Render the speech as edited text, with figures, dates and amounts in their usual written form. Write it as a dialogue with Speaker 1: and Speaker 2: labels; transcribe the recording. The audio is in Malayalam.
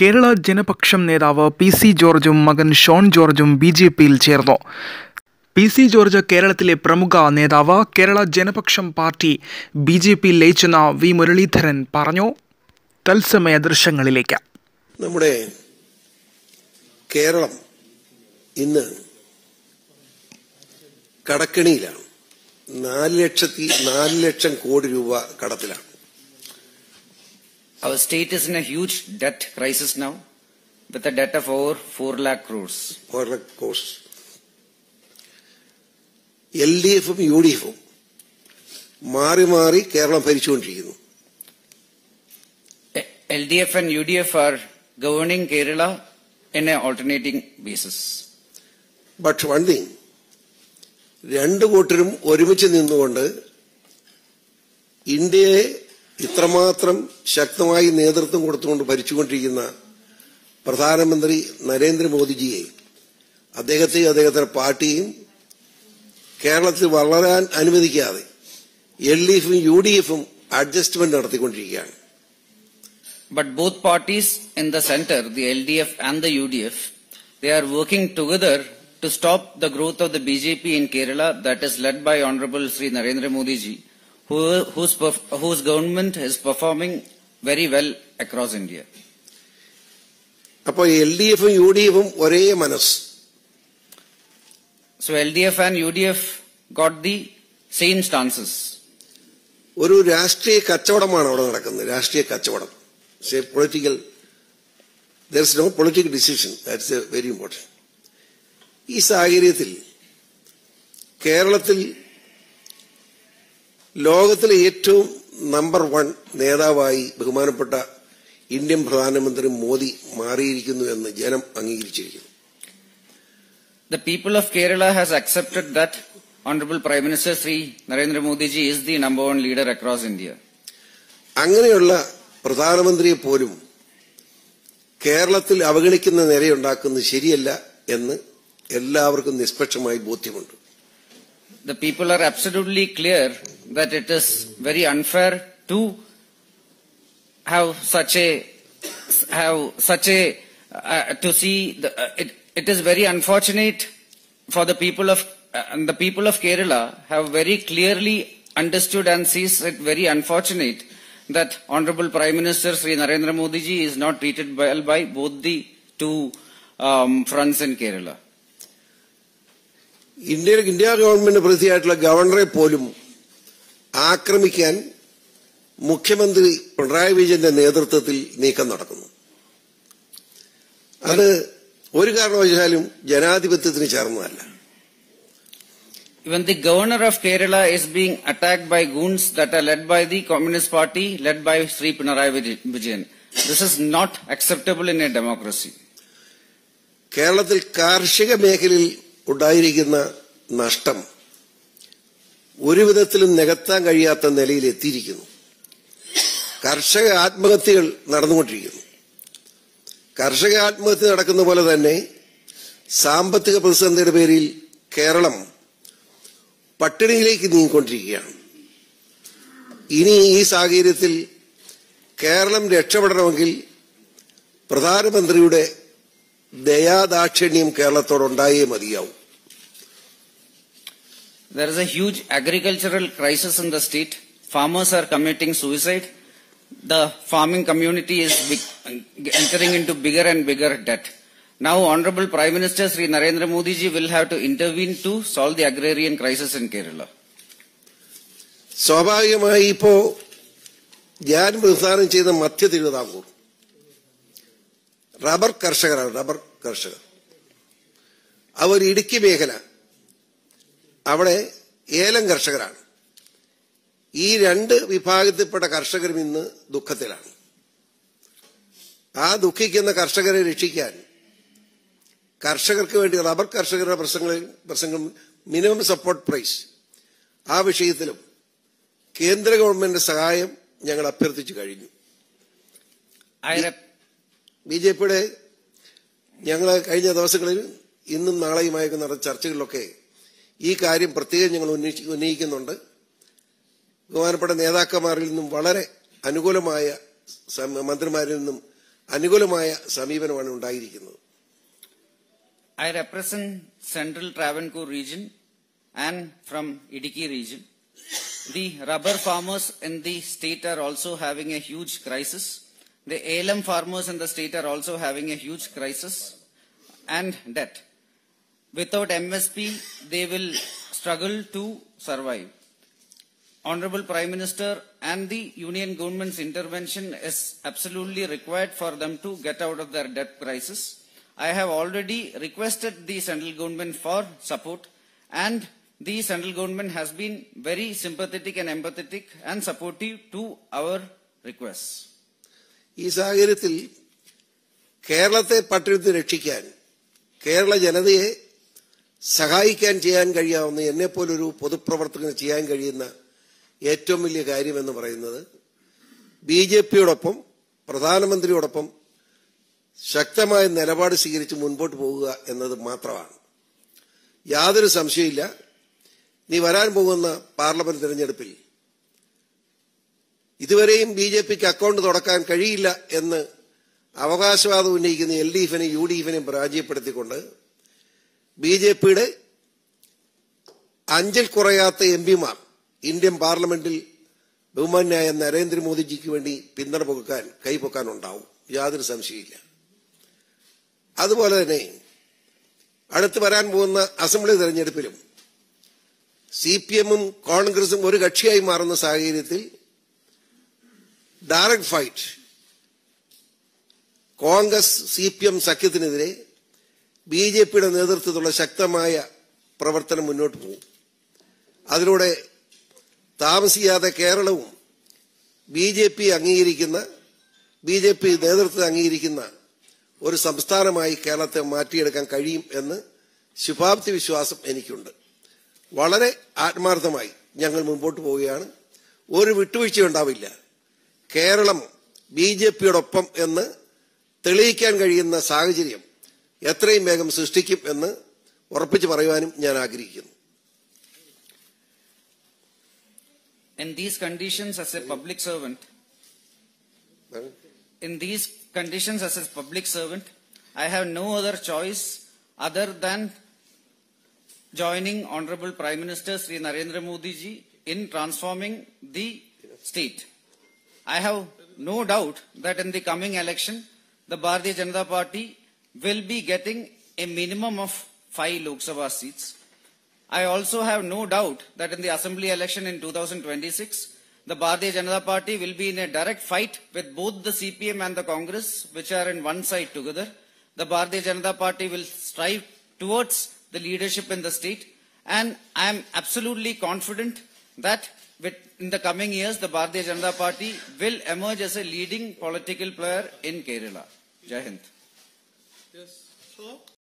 Speaker 1: കേരള ജനപക്ഷം നേതാവ് PC ജോർജും മകൻ ഷോൺ ജോർജും BJPയിൽ ചേർന്നു. PC ജോർജ് കേരളത്തിലെ പ്രമുഖ നേതാവ്. കേരള ജനപക്ഷം പാർട്ടി BJPയിൽ ലയിച്ചെന്ന് V മുരളീധരൻ പറഞ്ഞു. തത്സമയ ദൃശ്യങ്ങളിലേക്ക്.
Speaker 2: നമ്മുടെ കേരളം ഇന്ന് കടക്കെണിയിലാണ്. 4 ലക്ഷം കോടി രൂപ കടത്തിലാണ്.
Speaker 3: Our state is in a huge debt crisis now, with a debt of over 4 lakh crores.
Speaker 2: 4 lakh crores. LDF-ഉം UDF-ഉം മാറി Keralam ഭരിച്ചുകൊണ്ടിരിക്കുന്നു.
Speaker 3: LDF and UDF are governing Kerala in an alternating basis.
Speaker 2: But one thing, രണ്ട് കൂട്ടരും ഒരുമിച്ച് നിന്നുകൊണ്ട് ഇന്ത്യയെ ഇത്രമാത്രം ശക്തമായി നേതൃത്വം കൊടുത്തുകൊണ്ട് ഭരിച്ചുകൊണ്ടിരിക്കുന്ന പ്രധാനമന്ത്രി നരേന്ദ്രമോദിജിയെ അദ്ദേഹത്തെയും അദ്ദേഹത്തിന്റെ പാർട്ടിയും കേരളത്തിൽ വളരാൻ അനുവദിക്കാതെ LDF-ഉം UDF-ഉം അഡ്ജസ്റ്റ്മെന്റ് നടത്തിക്കൊണ്ടിരിക്കുകയാണ്.
Speaker 3: But both parties in the center, the LDF and the UDF, they are working together to stop the growth of the BJP in Kerala that is led by Honorable Sri Narendra Modi ji, whose government is performing very well across India.
Speaker 2: അപ്പോൾ LDF-ഉം UDF-ഉം ഒരേ മനസ്സ്.
Speaker 3: So LDF and UDF got the same stances.
Speaker 2: ഒരു രാഷ്ട്രീയ കച്ചവടമാണ് അവിടെ നടക്കുന്നത്. രാഷ്ട്രീയ കച്ചവടം. There is no political decision. That's very important. ഈ സാഹചര്യത്തിൽ കേരളത്തിൽ ലോകത്തിലെ ഏറ്റവും നമ്പർ 1 നേതാവായി ബഹുമാനപ്പെട്ട ഇന്ത്യൻ പ്രധാനമന്ത്രി മോദി മാറിയിരിക്കുന്നു എന്ന് ജനം അംഗീകരിച്ചിരിക്കുന്നു.
Speaker 3: The people of Kerala has accepted that Honorable Prime Minister Sri Narendra Modi ji is the number 1 leader across India.
Speaker 2: അങ്ങനെയുള്ള പ്രധാനമന്ത്രിയെ പോലും കേരളത്തിൽ അവഗണിക്കുന്ന നിലയുണ്ടാക്കുന്നത് ശരിയല്ല എന്ന് എല്ലാവർക്കും നിഷ്പക്ഷമായി ബോധ്യമുണ്ട്.
Speaker 3: The people are absolutely clear that it is very unfair to it is very unfortunate for the people of Kerala have very clearly understood and sees it very unfortunate that Honorable Prime Minister Sri Narendra Modi ji is not treated well by both the two fronts in Kerala.
Speaker 2: India government പ്രതിയായിട്ടുള്ള ഗവർണറെ പോലും ആക്രമിക്കാൻ മുഖ്യമന്ത്രി പിണറായി വിജയന്റെ നേതൃത്വത്തിൽ നീക്കം നടക്കുന്നു. അത് ഒരു കാരണവശാലും ജനാധിപത്യത്തിന് ചേർന്നതല്ല.
Speaker 3: Even the governor of Kerala is being attacked by goons that are led by the Communist Party, led by Sri Pinarayi Vijayan. This is not acceptable in a democracy.
Speaker 2: കേരളത്തിൽ കാർഷിക മേഖലയിൽ ഉണ്ടായിരിക്കുന്ന നഷ്ടം ഒരു വിധത്തിലും നികത്താൻ കഴിയാത്ത നിലയിൽ എത്തിയിരിക്കുന്നു. കർഷക ആത്മഹത്യകൾ നടന്നുകൊണ്ടിരിക്കുന്നു. കർഷക ആത്മഹത്യ നടക്കുന്ന പോലെ തന്നെ സാമ്പത്തിക പ്രതിസന്ധിയുടെ പേരിൽ കേരളം പട്ടിണിയിലേക്ക് നീങ്ങിക്കൊണ്ടിരിക്കുകയാണ്. ഇനി ഈ സാഹചര്യത്തിൽ കേരളം രക്ഷപ്പെടണമെങ്കിൽ പ്രധാനമന്ത്രിയുടെ ദയാദാക്ഷിണ്യം കേരളത്തോടുണ്ടായേ മതിയാവും.
Speaker 3: There is a huge agricultural crisis in the state. Farmers are committing suicide. The farming community is entering into bigger and bigger debt. Now, Honorable Prime Minister Sri Narendra Modi ji will have to intervene to solve the agrarian crisis in Kerala.
Speaker 2: സ്വാഭാവികമായി ഇപ്പോ ഞാൻ വിഭാവനം ചെയ്ത മധ്യ തിരുവിതാംകൂർ റബ്ബർ കർഷകർ അവർ ഇടുക്കി മേഖല അവിടെ ഏലം കർഷകരാണ്. ഈ 2 വിഭാഗത്തിൽപ്പെട്ട കർഷകരും ഇന്ന് ദുഃഖത്തിലാണ്. ആ ദുഃഖിക്കുന്ന കർഷകരെ രക്ഷിക്കാൻ കർഷകർക്ക് വേണ്ടി റബ്ബർ കർഷകരുടെ പ്രശ്നങ്ങൾ മിനിമം സപ്പോർട്ട് പ്രൈസ് ആ വിഷയത്തിലും കേന്ദ്ര ഗവൺമെന്റ് സഹായം ഞങ്ങൾ അഭ്യർത്ഥിച്ചു കഴിഞ്ഞു. BJPയുടെ ഞങ്ങൾ കഴിഞ്ഞ ദിവസങ്ങളിൽ ഇന്നും നാളെയുമായി നടന്ന ചർച്ചകളിലൊക്കെ ഈ കാര്യം പ്രത്യേകം ഞങ്ങൾ ഉന്നയിക്കുന്നുണ്ട്. ബഹുമാനപ്പെട്ട നേതാക്കന്മാരിൽ നിന്നും വളരെ അനുകൂലമായ മന്ത്രിമാരിൽ നിന്നും അനുകൂലമായ സമീപനമാണ് ഉണ്ടായിരിക്കുന്നത്.
Speaker 3: I represent Central Travancore region and from Idiki region. The rubber farmers in the state are also having a huge crisis. The ALM farmers in the state are also having a huge crisis and debt. Without MSP, they will struggle to survive. Honorable Prime Minister and the Union government's intervention is absolutely required for them to get out of their debt crisis. I have already requested the central government for support, and the central government has been very sympathetic and empathetic and supportive to our requests.
Speaker 2: ഈ സാഹചര്യത്തിൽ കേരളത്തെ പട്ടിണി രക്ഷിക്കാൻ, കേരള ജനതയെ സഹായിക്കാൻ ചെയ്യാൻ കഴിയാവുന്ന, എന്നെപ്പോലൊരു പൊതുപ്രവർത്തകന് ചെയ്യാൻ കഴിയുന്ന ഏറ്റവും വലിയ കാര്യമെന്ന് പറയുന്നത് ബിജെപിയോടൊപ്പം പ്രധാനമന്ത്രിയോടൊപ്പം ശക്തമായ നിലപാട് സ്വീകരിച്ച് മുൻപോട്ട് പോകുക എന്നത് മാത്രമാണ്. യാതൊരു സംശയമില്ല, നീ വരാൻ പോകുന്ന പാർലമെന്റ് തെരഞ്ഞെടുപ്പിൽ ഇതുവരെയും ബിജെപിക്ക് അക്കൗണ്ട് തുറക്കാൻ കഴിയില്ല എന്ന് അവകാശവാദം ഉന്നയിക്കുന്ന LDFനെയും UDFനെയും പരാജയപ്പെടുത്തിക്കൊണ്ട് ബിജെപിയുടെ 5 കുറയാത്ത MPമാർ ഇന്ത്യൻ പാർലമെന്റിൽ ബഹുമാന്യായ നരേന്ദ്രമോദിജിക്ക് വേണ്ടി പിന്തുണ പൊക്കാൻ കൈപൊക്കാനുണ്ടാവും, യാതൊരു സംശയമില്ല. അതുപോലെ തന്നെ അടുത്ത് വരാൻ പോകുന്ന അസംബ്ലി തെരഞ്ഞെടുപ്പിലും CPMഉം കോൺഗ്രസും ഒരു കക്ഷിയായി മാറുന്ന സാഹചര്യത്തിൽ ഡയറക്ട് ഫൈറ്റ് കോൺഗ്രസ് CPM സഖ്യത്തിനെതിരെ ബിജെപിയുടെ നേതൃത്വത്തിലുള്ള ശക്തമായ പ്രവർത്തനം മുന്നോട്ട് പോകും. അതിലൂടെ താമസിയാതെ കേരളവും ബിജെപി നേതൃത്വത്തെ അംഗീകരിക്കുന്ന ഒരു സംസ്ഥാനമായി കേരളത്തെ മാറ്റിയെടുക്കാൻ കഴിയും എന്ന് ശുഭാപ്തി വിശ്വാസം എനിക്കുണ്ട്. വളരെ ആത്മാർത്ഥമായി ഞങ്ങൾ മുമ്പോട്ട് പോവുകയാണ്. ഒരു വിട്ടുവീഴ്ചയുണ്ടാവില്ല. കേരളം ബിജെപിയോടൊപ്പം എന്ന് തെളിയിക്കാൻ കഴിയുന്ന സാഹചര്യം എത്രയും വേഗം സൃഷ്ടിക്കും എന്ന് ഉറപ്പിച്ചു പറയുവാനും ഞാൻ ആഗ്രഹിക്കുന്നു.
Speaker 3: In these conditions as a public servant, I have no other choice other than joining Honorable Prime Minister Sri Narendra Modi ji in transforming the state. I have no doubt that in the coming election, the Bharatiya Janata Party will be getting a minimum of 5 Lok Sabha seats. I also have no doubt that in the assembly election in 2026, the Bharatiya Janata Party will be in a direct fight with both the CPM and the Congress, which are in one side together. The Bharatiya Janata Party will strive towards the leadership in the state, and I am absolutely confident that in the coming years, the Bharatiya Janata Party will emerge as a leading political player in Kerala. Jai Hind.